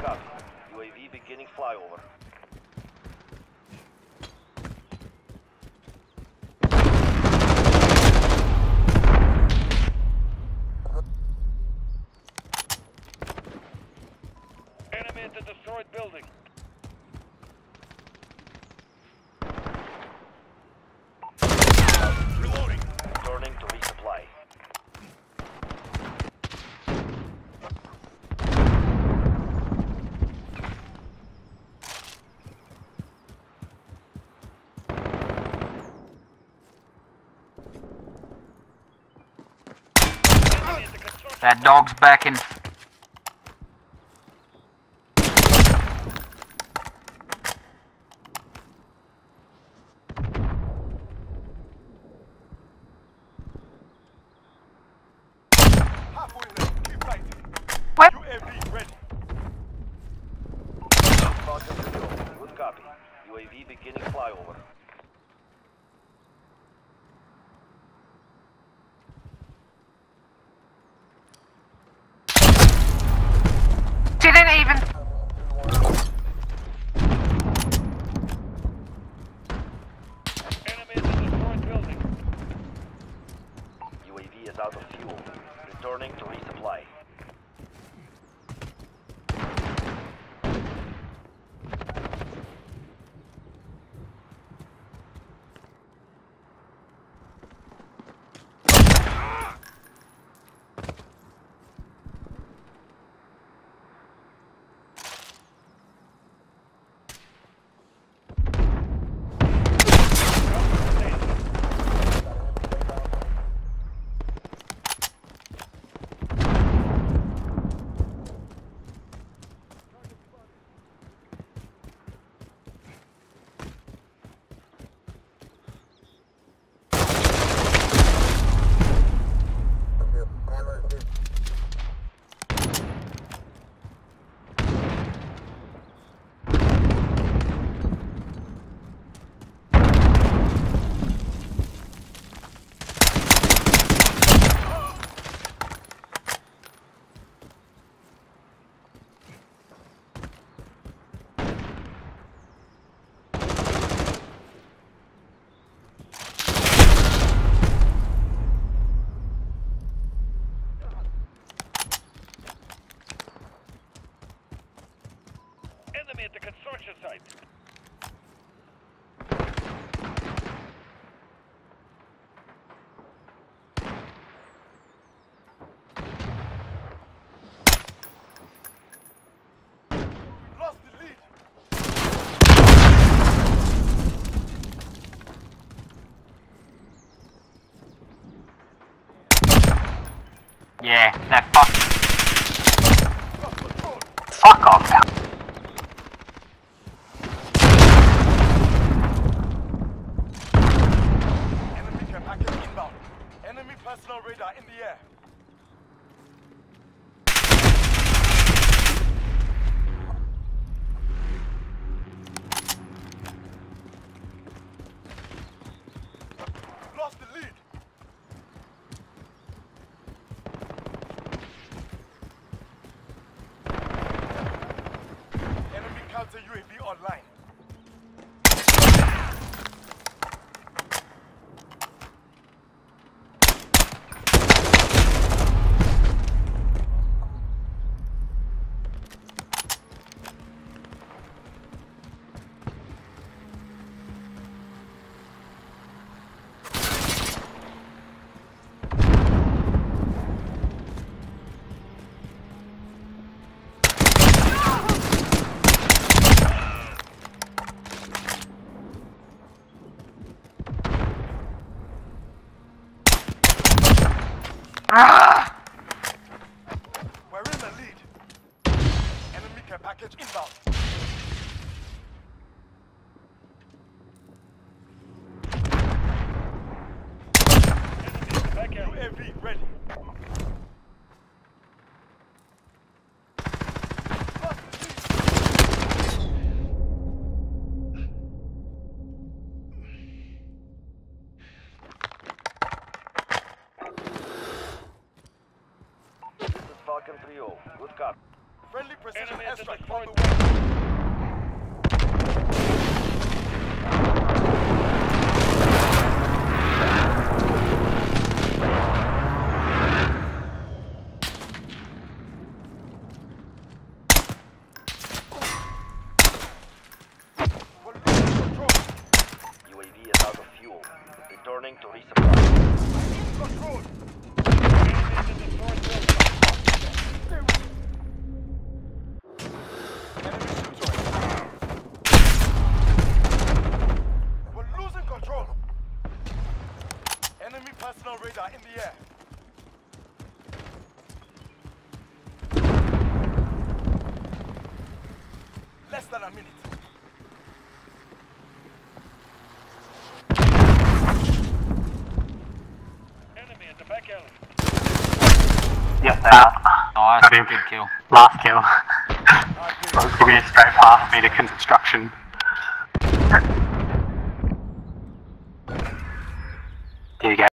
copy. UAV beginning flyover. Enemy at the destroyed building. Reloading. Returning to resupply. That dog's backing. Halfway there. Keep fighting. What? UAV ready. Falcon 3-0. Good copy. UAV beginning flyover. Didn't even. Enemy at the destroyed building. UAV is out of fuel. Returning to resupply. Enemy at the construction site. We've lost the lead. Yeah, that fuck. Lost control. Fuck off now. Enemy care package inbound. Enemy personal radar in the air. Lost the lead. Enemy counter UAV online. Ah! We're in the lead. Enemy care package inbound. Back out. UAV ready. Lost the lead. This is Falcon 3-0. Good copy. Friendly precision Enemy at the airstrike destroyed on the way. We're losing control. UAV is out of fuel. Returning to resupply. Control. Enemy shoot zone. We're losing control. Enemy personal radar in the air. Less than a minute. Enemy at the back alley. Yep, they're out. Nice, Got him. good kill. Last kill. Well, give me straight past me to construction. There you go.